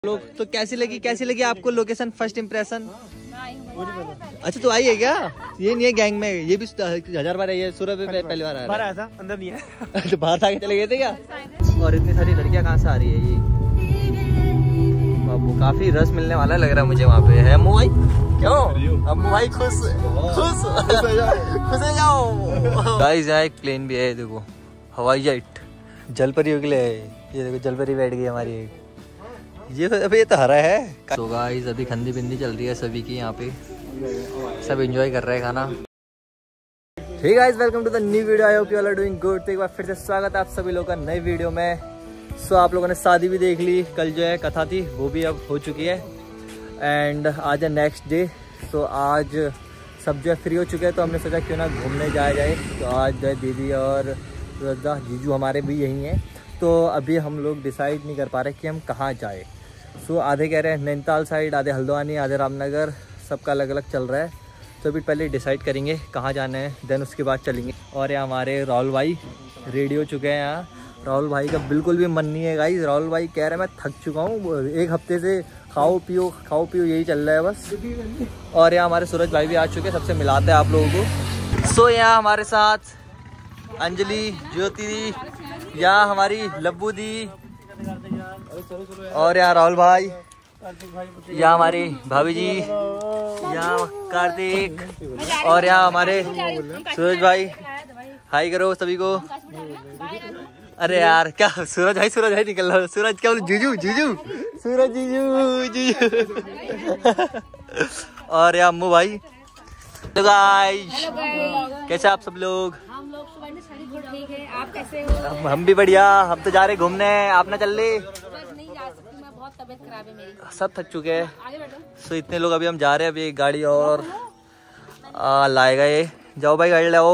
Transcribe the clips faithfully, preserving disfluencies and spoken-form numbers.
लोग तो कैसी लगी कैसी लगी आपको लोकेशन फर्स्ट इम्प्रेशन? अच्छा तो आई है क्या? ये नहीं है गैंग में, ये भी हजार बार है, ये सूरज पे पहली बार आया था, अंदर नहीं है। तो बाहर आके चले गए थे क्या? और इतनी सारी लड़कियां कहाँ से आ रही है ये? बाबू काफी रस मिलने वाला लग रहा है मुझे वहाँ पे। है अम्मू भाई? क्यों अम्मू भाई खुश खुश खुश हो जाओ। गाइस यहाँ एक प्लेन भी है, देखो हवाई जेट जलपरी के लिए है। ये देखो जलपरी बैठ गई हमारी एक। ये अभी ये तो हरा है। तो गाइस अभी खंदी बिंदी चल रही है सभी की यहाँ पे, सब एंजॉय कर रहे हैं खाना। Hey guys welcome to the new video, I hope you all are doing good. तो एक बार फिर से स्वागत है आप सभी लोगों का नई वीडियो में। सो आप लोगों ने शादी भी देख ली, कल जो है कथा थी वो भी अब हो चुकी है एंड आज है नेक्स्ट डे। तो आज सब जो है फ्री हो चुके हैं, तो हमने सोचा क्यों ना घूमने जाया जाए। तो आज जो है दीदी और रजा जीजू हमारे भी यहीं हैं। तो अभी हम लोग डिसाइड नहीं कर पा रहे कि हम कहाँ जाए। सो आधे कह रहे हैं नैनीताल साइड, आधे हल्द्वानी, आधे रामनगर, सबका अलग अलग चल रहा है। तो अभी पहले डिसाइड करेंगे कहाँ जाना है, देन उसके बाद चलेंगे। और यहाँ हमारे राहुल भाई रेडी हो चुके हैं। यहाँ राहुल भाई का बिल्कुल भी मन नहीं है गाइस। राहुल भाई कह रहे हैं मैं थक चुका हूँ, एक हफ्ते से खाओ पियो खाओ पियो यही चल रहा है बस। और यहाँ हमारे सूरज भाई भी आ चुके हैं, सबसे मिलाते हैं आप लोगों को। सो यहाँ हमारे साथ अंजलि, ज्योति दी, यहाँ हमारी लब्बू दी, और यहाँ राहुल भाई, यहाँ हमारी भाभी जी, यहाँ कार्तिक, और यहाँ हमारे सूरज भाई। हाय करो सभी को। अरे यार क्या सूरज भाई सूरज भाई निकल रहा, सूरज क्या बोले, जीजू जीजू सूरज जीजू जीजू। और यहाँ अम्मू भाई। तो गाइस कैसे आप सब लोग? हम लोग ठीक है, आप कैसे हो? हम भी बढ़िया। हम तो जा रहे घूमने, आप ना चल रहे? नहीं जा सकती मैं, बहुत तबीयत खराब है मेरी। सब थक चुके हैं। आगे बैठो। सो इतने लोग अभी हम जा रहे हैं, अभी एक गाड़ी और आ, लाएगा ये। जाओ भाई गाड़ी लाओ।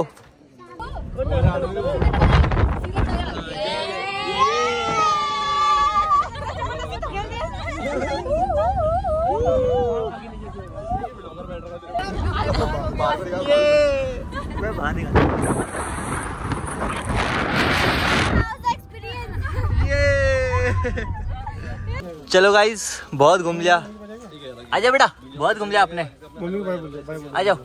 मैं बाहर निकल। चलो गाइस बहुत घूम लिया। आजा बेटा, बहुत घूम लिया आपने। आ जाओ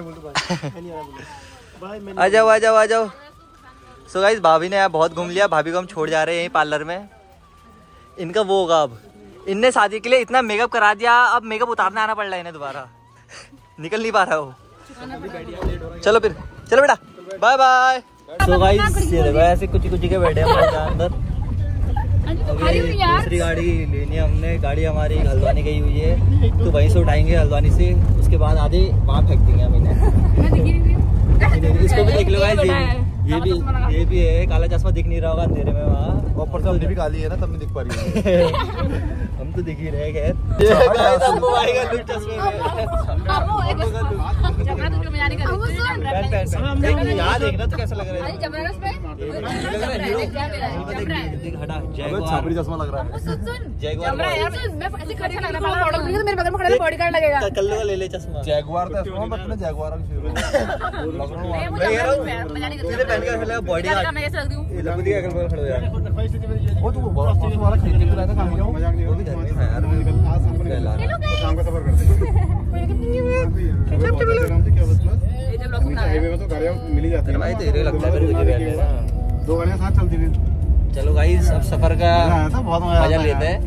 आ जाओ आ जाओ आ जाओ। सो गाइस भाभी ने यहाँ बहुत घूम लिया। भाभी को हम छोड़ जा रहे हैं यहीं पार्लर में। इनका वो होगा, अब इनने शादी के लिए इतना मेकअप करा दिया, अब मेकअप उतारने आना पड़ रहा है इन्हें दोबारा। निकल नहीं पा रहा वो। चलो फिर चलो बेटा, बाय बाय। तो गाइस ये देखो ऐसे कुछ कुछ के बैठे हैं हमारे अंदर। अभी दूसरी गाड़ी लेनी है हमने। गाड़ी हमारी हल्द्वानी गई हुई है, तो वहीं से उठाएंगे हल्द्वानी से। उसके बाद आधे वहाँ फेंक देंगे हम इन्हें। इसको भी देख लो गाइस, ये भी ये भी है, काला चश्मा दिख नहीं रहा होगा अंधेरे में वहाँ। ऊपर से भी काली है ना, तब नहीं दिख पा रही है। हम तो दिख ही रहे खैर। याद देखना तो कैसा लग रहा है? छापड़ी चश्मा लग रहा है। कल ले ले चश्मा। जैगुआर बॉडी दो गाड़ियां साथ चलती थी। चलो गाइस अब सफर का मजा लेते हैं।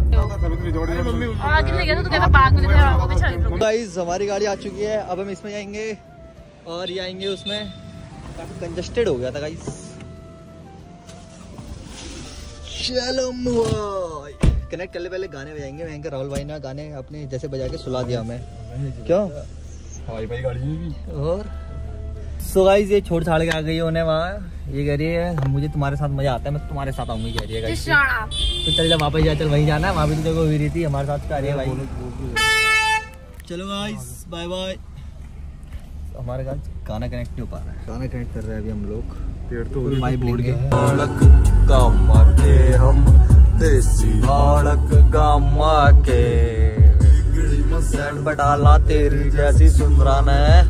गाइस हमारी गाड़ी आ चुकी है, अब हम इसमें जाएंगे और ये आएंगे उसमें। काफी कंजस्टेड हो गया था गाइस। चलो कनेक्ट कर ले, पहले गाने बजाएंगे। मैं राहुल भाई ने गाने अपने जैसे बजा के सुला दिया हमें। क्यों भाई भाई गाड़ी। और सो गाइस ये छोड़ छाड़ के आ गई है उन्हें वहाँ। ये कह रही है मुझे तुम्हारे साथ मजा आता है, मैं तुम्हारे साथ आऊंगी कह रही है गाइस। तो चल जब वापस जा, चल वहीं जाना है, वहाँ भी तो देखो हुई रही थी हमारे साथ। आ रही है भाई। चलो गाइस बाय बाय। हमारे साथ गाना कनेक्ट नहीं हो पा रहा है, गाना कनेक्ट कर रहे हैं अभी हम लोग। पेड़ तो माइक बोल के हम देसी बालक गामा के बटाला तेरी जैसी सुंदरान है।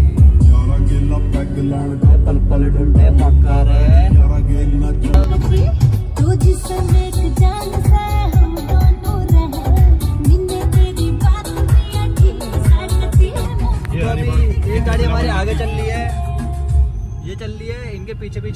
पल पल ढूंढे मक्का रे।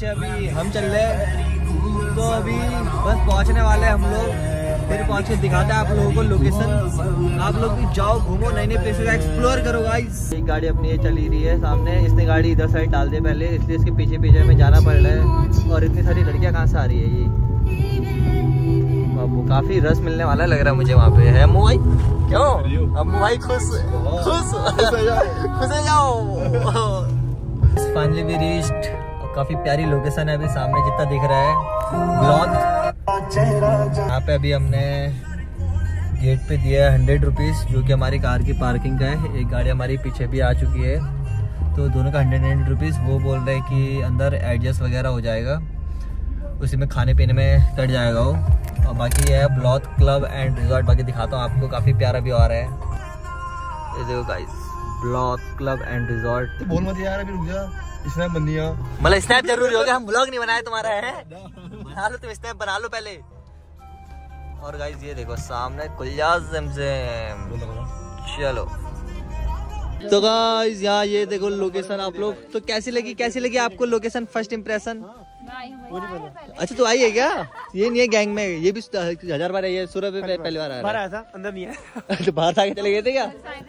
पीछे अभी हम चल रहे हैं, तो अभी बस पहुंचने वाले हैं हम लोग। फिर पहुंच के दिखाते हैं आप लोगों को लोकेशन। आप लोग भी जाओ, घूमो, नई नई प्लेसेस एक्सप्लोर करो गाइस। एक गाड़ी अपनी ये चली रही है सामने, इसने गाड़ी इधर साइड डाल दी पहले, इसलिए इसके पीछे पीछे हमें जाना पड़ रहा है। और इतनी सारी लड़कियां कहाँ से आ रही है ये बाबू, काफी रस मिलने वाला लग रहा है मुझे वहाँ पे। है अम्मू भाई? क्यों अम्मू भाई खुश खुश खुश हो जाओ। फाइनली वी रीच्ड, काफी प्यारी लोकेशन है अभी सामने जितना दिख रहा है ब्लॉक। यहाँ पे अभी हमने गेट पे दिया है हंड्रेड रुपीज़, जो कि हमारी कार की पार्किंग का है। एक गाड़ी हमारी पीछे भी आ चुकी है, तो दोनों का हंड्रेड हंड्रेड रुपीज़। वो बोल रहे हैं कि अंदर एडजस्ट वगैरह हो जाएगा, उसी में खाने पीने में कट जाएगा वो। और बाकी ये है ब्लॉक क्लब एंड रिजॉर्ट, बाकी दिखाता हूँ आपको, काफ़ी प्यारा भी आ रहा है। ये देखो guys, block club and resort. बोल मत यार, अभी रुक जा, स्नैप बन दिया। मतलब स्नैप जरूरी हो गया, हम ब्लॉग नहीं बनाए तुम्हारा है, बना लो तुम, स्नैप बना लो पहले। और गाइस ये देखो सामने कुलिया ज़मज़म। चलो तो गाइस यहाँ ये देखो लोकेशन आप लोग, तो कैसी लगी कैसी लगी आपको लोकेशन, फर्स्ट इम्प्रेशन? अच्छा तो आई है क्या? ये नहीं है गैंग में, ये भी हजार बार है, ये सूरज पे पहली बार आ रहा है, अंदर नहीं है। तो बाहर आके चले गए थे क्या?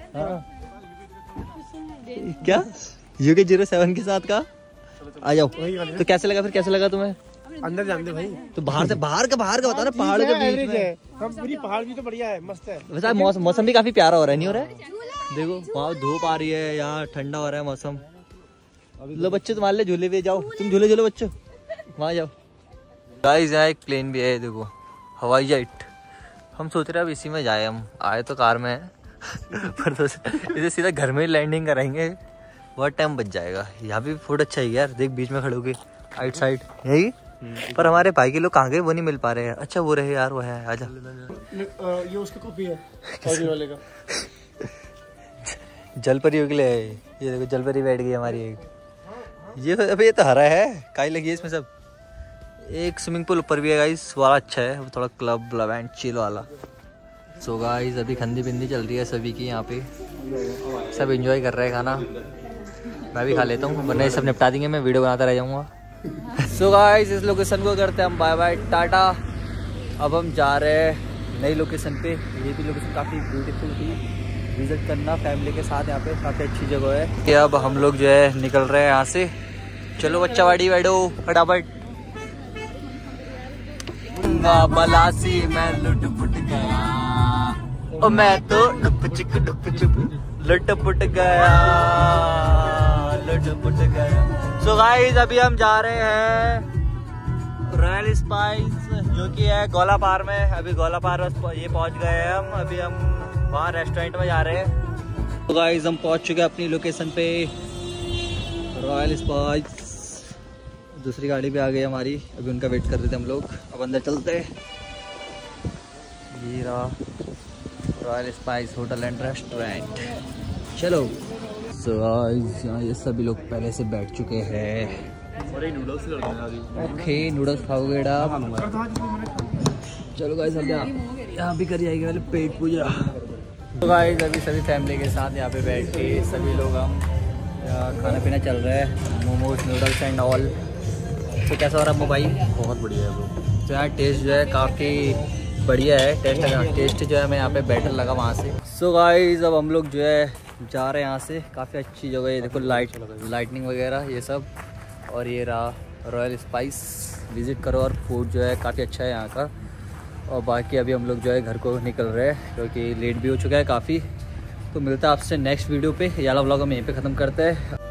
क्या यूके जीरो सेवन के साथ का? आ जाओ। तो कैसे लगा फिर, कैसे लगा तुम्हें? अंदर जान दे भाई। तो बाहर से, बाहर का बाहर का बता ना, पहाड़ के बीच में। पूरी पहाड़ भी तो बढ़िया है, मस्त है। वैसे मौसम मौसम भी काफी प्यारा हो रहा है, नहीं हो रहा है? देखो वहाँ धूप आ रही है, यहाँ ठंडा हो रहा है मौसम। लो बच्चे तुम्हारे लिए झूले भी, जाओ तुम झूले झूले बच्चों, वहाँ जाओ। गाइस यहाँ एक प्लेन भी है, देखो हवाई जेट। हम सोच रहे हैं अब इसी में जाए, हम आए तो कार में है पर तो इसे सीधा घर में ही लैंडिंग कराएंगे, बहुत टाइम बच जाएगा। यहाँ भी फूड अच्छा है यार, देख बीच में खड़े होके आइट साइड यही। पर हमारे भाई के लोग कहाँ गए, वो नहीं मिल पा रहे हैं। अच्छा वो रहे यार, वो है, आजा। ये उसकी कॉपी है वाले का। जलपरी के लिए, ये देखो जलपरी बैठ गई हमारी एक। ये अभी ये तो हरा है, काई लगी है इसमें सब। एक स्विमिंग पूल ऊपर भी है गाइस, वाला अच्छा है, वो थोड़ा क्लब क्लब एंड चिल वाला। सो गाइस अभी खंदी बिंदी चल रही है सभी की, यहाँ पे सब एंजॉय कर रहे हैं खाना। मैं भी खा लेता हूँ, वरना ये सब निपटा देंगे, मैं वीडियो बनाता रह जाऊँगा। सो गाइस इस लोकेशन को करते हैं हम बाय बाय टाटा। अब हम जा रहे हैं नई लोकेशन पे। ये भी लोकेशन काफ़ी ब्यूटीफुल थी, विजिट करना फैमिली के साथ, यहाँ पे काफ़ी अच्छी जगह है। कि अब हम लोग जो है निकल रहे हैं यहाँ से। चलो बच्चा वाड़ी बैठो फटाफट। बलासी मैं लुट पुट गया, ओ मैं तो डुप चिक डुप चुप लुट पुट गया, लुट पुट गया। सो गाइस अभी हम जा रहे हैं रॉयल स्पाइस, जो कि है गोला पार में। अभी गोला पार ये पहुंच गए हैं हम, अभी हम वहाँ रेस्टोरेंट में जा रहे हैं। तो गाइस हम पहुंच चुके हैं अपनी लोकेशन पे, रॉयल स्पाइस। दूसरी गाड़ी भी आ गई हमारी, अभी उनका वेट कर रहे थे हम लोग। अब अंदर चलते हैं। ये रहा royal spice hotel and restaurant, चलो। सो गाइस यहाँ ये सभी लोग पहले से बैठ चुके हैं। ओके नूडल्स खाओगे बेटा? चलो गाइस अब यहाँ भी करी जाएगी पहले पेट पूजा। तो गाइस अभी सभी फैमिली के साथ यहाँ पे बैठ के सभी लोग हम खाना पीना चल रहा है, मोमोज नूडल्स एंड ऑल। तो कैसा हो रहा है अम्मू भाई? बहुत बढ़िया है वो। तो यार टेस्ट जो है काफ़ी बढ़िया है, टेस्ट टेस्ट जो है हमें यहाँ पे बेटर लगा वहाँ से। सो so गाइस अब हम लोग जो है जा रहे हैं यहाँ से, काफ़ी अच्छी जगह है, देखो लाइट लाइटनिंग वगैरह ये सब। और ये रहा रॉयल स्पाइस, विज़िट करो। और फूड जो है काफ़ी अच्छा है यहाँ का। और बाकी अभी हम लोग जो है घर को निकल रहे हैं, क्योंकि लेट भी हो चुका है काफ़ी। तो मिलता है आपसे नेक्स्ट वीडियो पे। ये वाला व्लॉग हम यहीं पे ख़त्म करते हैं।